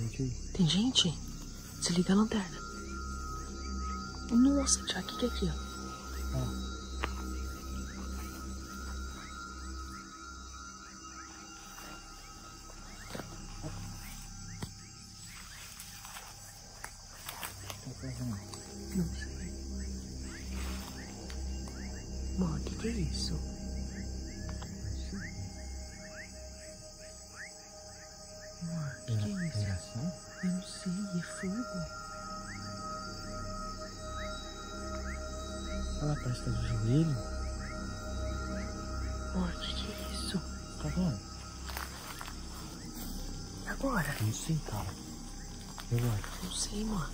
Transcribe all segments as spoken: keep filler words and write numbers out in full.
gente aí. Tem gente? Desliga a lanterna. Nossa, Thiago, o que, que é aquilo? Ah. Não sei. Mano, o que, que é isso? Mano, o que, que é isso? Geração? Eu não sei, é fogo. Olha lá, parece que tá do joelho. Mano, o que, que é isso? Tá vendo? E agora? Não sei, cara. E agora? Não sei, mano.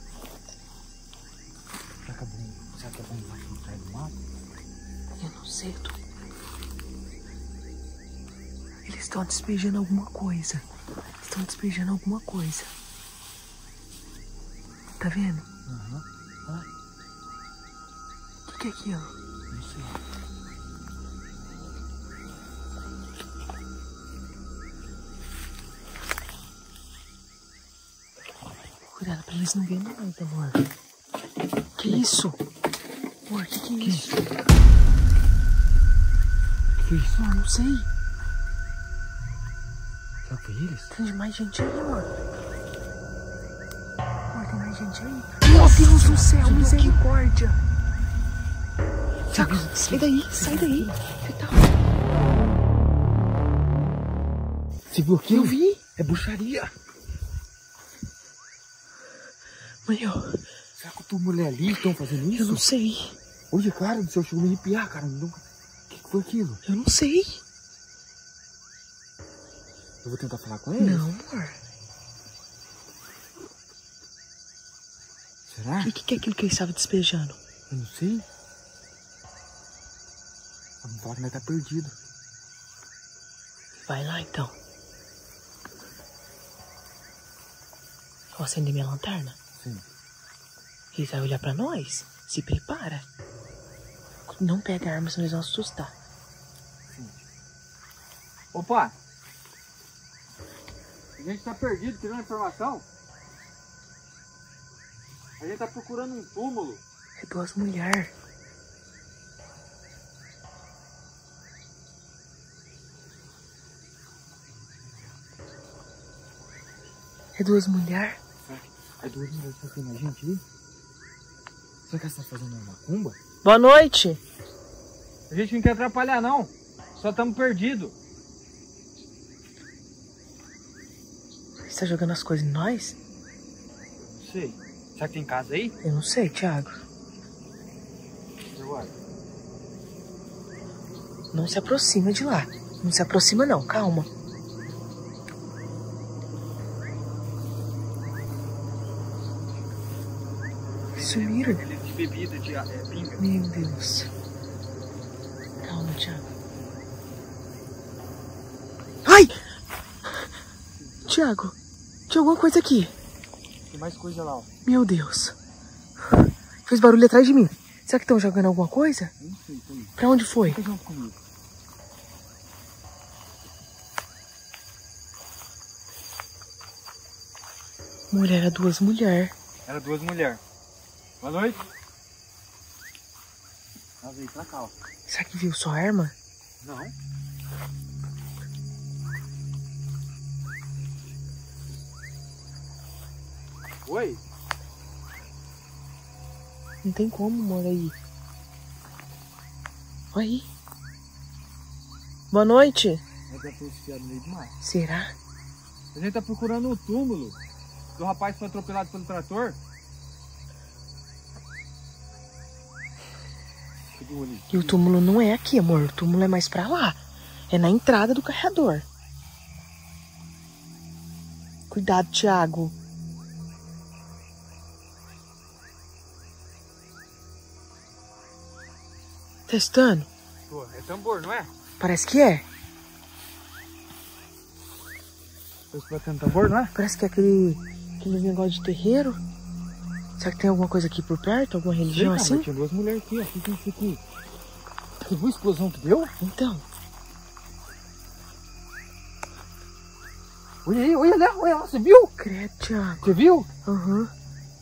Será que é bom? Será que é bom embaixo do trás do mato? Eu não sei, eu tô... Eles estão despejando alguma coisa. Eles estão despejando alguma coisa. Tá vendo? Aham. Uhum. Ah. O que, que é aquilo? Não sei. Cuidado pra eles não verem nada, amor. Que isso? Amor, que que é Que isso? Que isso? Amor, não sei. Será que foi eles? Tem mais gente aí, amor. Amor, tem mais gente aí. Meu Deus do céu, misericórdia. Thiago, sai daí, sai daí. Você tá... Você viu aquilo? Eu vi. É bruxaria. Mãe, eu... Será que a tua mulher ali estão fazendo isso? Eu não sei. Olha, cara, do céu, chegou a me arrepiar, cara. Não... O que foi aquilo? Eu não sei. Eu vou tentar falar com eles? Não, amor. Será? O que, que é aquilo que ele estava despejando? Eu não sei. Vamos falar que nós tá perdido. Vai lá, então. Vou acender minha lanterna. Sim. Ele vai olhar pra nós. Se prepara. Não pega a arma, senão eles vão assustar. Sim. Opa! A gente tá perdido, querendo informação? A gente tá procurando um túmulo. É duas mulheres. É duas mulheres? É duas mulheres que tem a gente aí? Será que elas estão fazendo uma macumba? Boa noite. A gente não quer atrapalhar, não. Só estamos perdidos. Você tá jogando as coisas em nós? Não sei. Será que tem casa aí? Eu não sei, Thiago. E agora? Não se aproxima de lá. Não se aproxima, não. Calma. Sumiram. De bebida, de é, pinga. Meu Deus. Calma, Thiago. Ai! Thiago, tinha alguma coisa aqui. Tem mais coisa lá, ó. Meu Deus. Fez barulho atrás de mim. Será que estão jogando alguma coisa? Não sei, tô aí. Pra onde foi? Fica junto comigo. Mulher, era duas mulheres. Era duas mulheres. Boa noite. Ela veio pra cá, ó. Será que viu sua arma? Não. Oi? Não tem como, amor, aí. Olha aí. Boa noite. Ela deve ter enfiado no meio do mar. Será? A gente tá procurando o túmulo do rapaz que foi atropelado pelo trator. E o túmulo não é aqui, amor. O túmulo é mais pra lá. É na entrada do carregador. Cuidado, Thiago. Testando? Pô, é tambor, não é? Parece que é. Você vai tendo tambor, não é? Parece que é aquele, aquele negócio de terreiro. Será que tem alguma coisa aqui por perto? Alguma religião Sei, cara, assim? tinha duas mulheres aqui, ó. O que que aqui? Você viu a explosão que deu? Então. Olha aí, olha lá, olha lá, você viu? Credo, Thiago. Você viu? Aham. Uhum.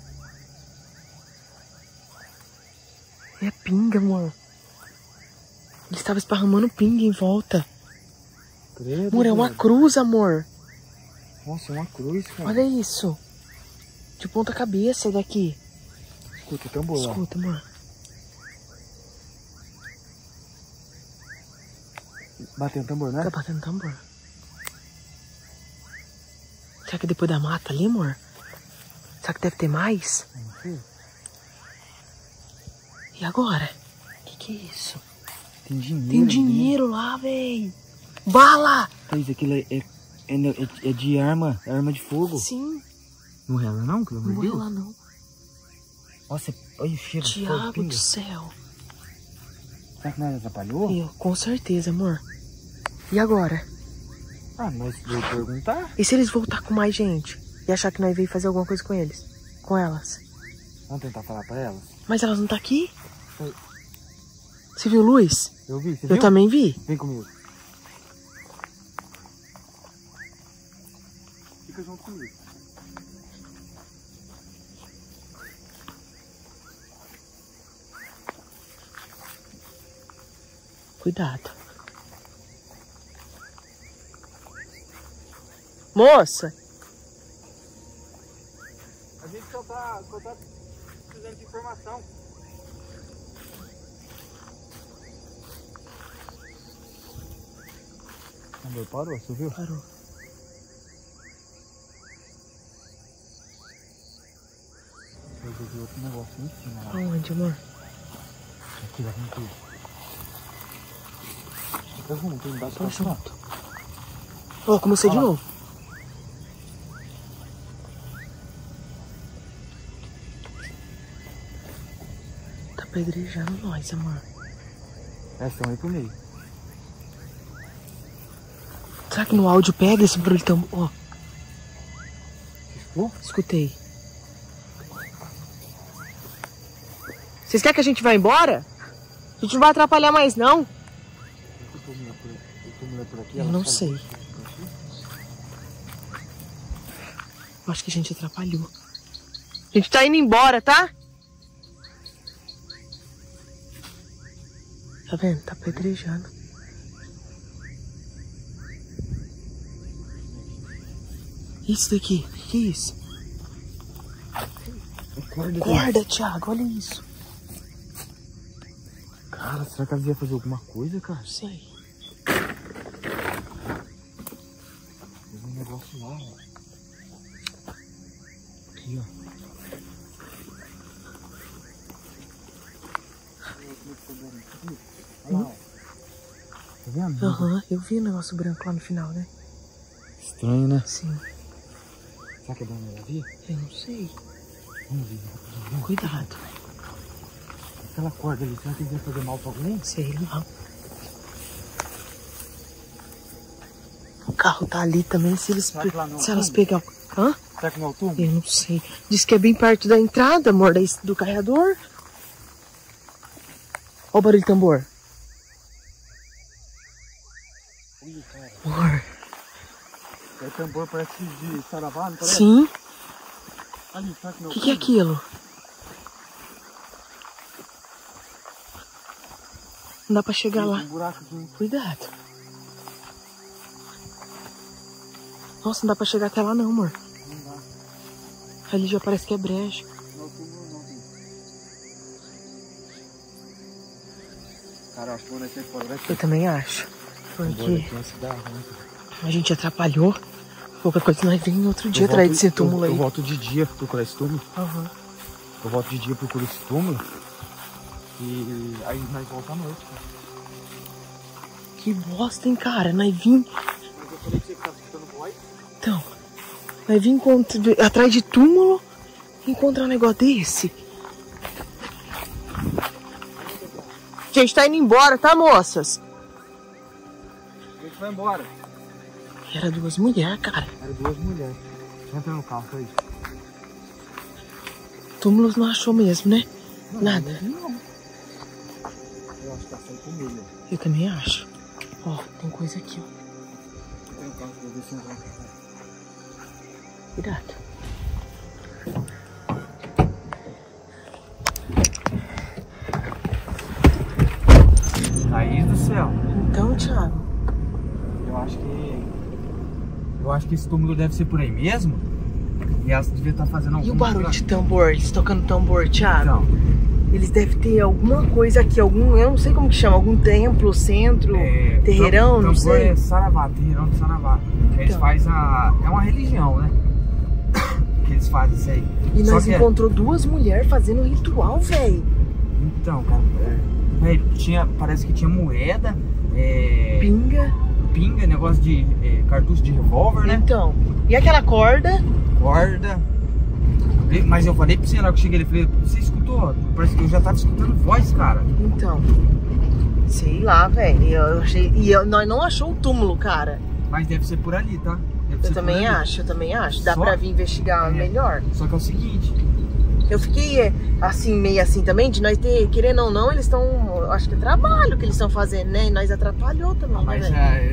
É pinga, amor. Ele estava esparramando pinga em volta. Credo, amor, é uma velho. cruz, amor. Nossa, é uma cruz, cara. Olha isso. De ponta cabeça daqui. Escuta o tambor lá. Escuta, amor. Batendo tambor, né? Tá batendo tambor. Será que é depois da mata ali, amor? Será que deve ter mais? Não sei. E agora? O que que é isso? Tem dinheiro. Tem dinheiro lá, véi. Bala! Thaís, aquilo é, é, é, é de arma, é arma de fogo. Sim. Não rela não, pelo amor de Não Deus? é lá, não. Nossa, olha o cheiro de fogo, Diabo pinga. do céu. Será que nós atrapalhou? Eu, com certeza, amor. E agora? Ah, nós veio perguntar. E se eles voltar com mais gente? E achar que nós veio fazer alguma coisa com eles? Com elas? Vamos tentar falar pra elas? Mas elas não tá aqui? Foi. Você viu luz? Eu vi, você Eu viu? também vi. Vem comigo. Fica junto comigo. Cuidado. Moça! A gente só tá, só tá precisando de informação. Tambor parou, você viu? Parou. Eu vi outro negócio em cima lá. Aonde, amor? Aqui, lá, aqui. Fica junto, embaixo Tô da cama. junto. Ó, comecei de Olha lá. novo. Tá pedrejando nós, amor. É, estão aí pro meio. Será que no áudio pega esse barulho tão... Ó, Escutou? escutei. Vocês querem que a gente vá embora? A gente não vai atrapalhar mais, não. Escutou mulher por aqui? Escutou mulher por aqui? Eu Ela não saiu sei. por aqui? Eu acho que a gente atrapalhou. A gente tá indo embora, tá? Tá vendo? Tá pedrejando. Isso daqui. O que é isso? Corda, Corda, Thiago. Olha isso. Cara, será que ela ia fazer alguma coisa, cara? Não sei. Tem um negócio lá, ó. Aqui, ó. Olha lá, ó. Tá vendo? Aham, eu vi o negócio branco lá no final, né? Estranho, né? Sim. Será que é dona Maria? Eu não sei. Vamos ver. Vamos ver. Cuidado. Aquela corda ali, será que ele vai fazer mal pra alguém? Sei lá. O carro tá ali também. Se, eles Será que lá não se elas tem? pegar... Hã? Será que não é o túmulo? Eu não sei. Diz que é bem perto da entrada, amor, da- do carregador. Ó o barulho de tambor. Ih, cara. Amor. É tambor, parece de saravá, não parece? Sim. Ali, será que não O é o que, que é túmulo? aquilo? Não dá pra chegar lá. Tem um buraco aqui, hein? Cuidado. Nossa, não dá pra chegar até lá não, amor. Não dá. Ali já parece que é brejo. Não é o túmulo, não, filho. Cara, acho que vou nascer fora daqui. Eu também acho. Embora Porque aqui não se dá, né? a gente atrapalhou. Qualquer coisa nós vem outro dia Eu atrás volto- desse túmulo eu, aí. Eu volto de dia procurar esse túmulo. Aham. Eu volto de dia procurar esse túmulo. E aí nós voltamos à noite. Que bosta, hein, cara? Nós vim... Mas eu falei que você tava escutando voz. Então, nós vim encontr- atrás de túmulo e encontrar um negócio desse. A gente tá indo embora, tá, moças? A gente vai embora. Era duas mulheres, cara. Era duas mulheres. Entra no carro, aí. Túmulos não achou mesmo, né? Não, Nada. Não. Eu acho que tá sem comida. Eu também acho. Ó, tem coisa aqui, ó. Entra no carro, vou ver se entra no carro. cuidado. Thaís do céu. Então, Thiago. Eu acho que... Eu acho que esse túmulo deve ser por aí mesmo. E elas deviam estar fazendo alguma E o barulho coisa. de tambor? Eles tocando tambor, Thiago? Então, Eles devem ter alguma coisa aqui, algum, eu não sei como que chama, algum templo, centro, é, terreirão, tam- não tambor sei. é Saravá, terreirão de Saravá. Que eles Então. fazem a... É uma religião, né? Que eles fazem isso aí. E Só nós que é- encontrou duas mulheres fazendo um ritual, velho. Então, cara, é, véi, tinha, parece que tinha moeda, é, Pinga. pinga, negócio de é, cartucho de revólver, né? Então. E aquela corda? Corda. E- Mas eu falei pra você na hora que eu cheguei, ele falei, você escutou? Parece que eu já tava escutando voz, cara. Então. Sei lá, velho. Eu achei. E eu, nós não achou o túmulo, cara. Mas deve ser por ali, tá? Deve Eu ser por também ali. acho, eu também acho. Dá Só- pra vir investigar É. melhor. Só que é o seguinte, Eu fiquei é, assim, meio assim também, de nós ter, querendo ou não, eles estão. Acho que é trabalho que eles estão fazendo, né? E nós atrapalhou também, né, mas velho? é,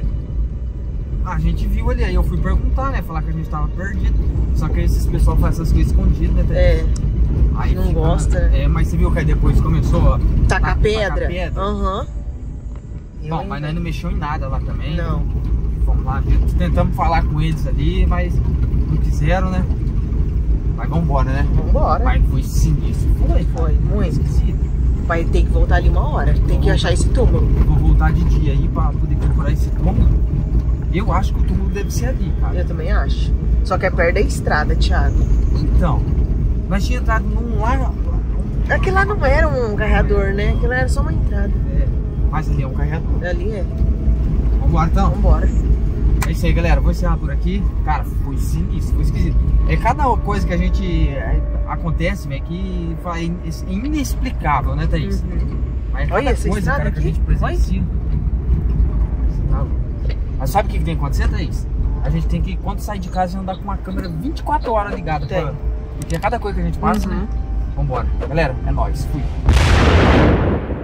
a gente viu ali, aí eu fui perguntar, né? Falar que a gente tava perdido. Só que esses pessoal fazem essas coisas escondidas, né? Thaís? É, Aí não gosta, né? É, mas você viu que aí depois começou, ó. tacar taca- pedra. tacar pedra. Aham. Eu, Bom, hein, mas nós velho? não mexeu em nada lá também. Não. Vamos lá, gente. Tentamos falar com eles ali, mas não quiseram, né? Mas vambora, né? Vambora. Mas foi sinistro. Foi, Foi, muito. esquisito. Vai ter que voltar ali uma hora. Tem que achar esse túmulo. Vou voltar de dia aí pra poder procurar esse túmulo. Eu acho que o túmulo deve ser ali, cara. Eu também acho. Só que é perto da estrada, Thiago. Então, nós tínhamos entrado num lar. Aquele lá não era um carreador, né? Aquilo era só uma entrada. É, mas ali é um carregador. Ali é. Vambora então? Vambora. É isso aí, galera. Vou encerrar por aqui. Cara, foi sinistro, foi esquisito. É cada coisa que a gente é, acontece, velho, que é in- inexplicável, né, Thaís? Uhum. Mas é cada Olha essa coisa, estrada cara, que a aqui. gente presencia. Mas sabe o que, que tem que acontecer, Thaís? A gente tem que, quando sair de casa, andar com uma câmera vinte e quatro horas ligada. Tem. Pra... Porque é cada coisa que a gente passa, Uhum. né? Vambora. Galera, é nóis. Fui.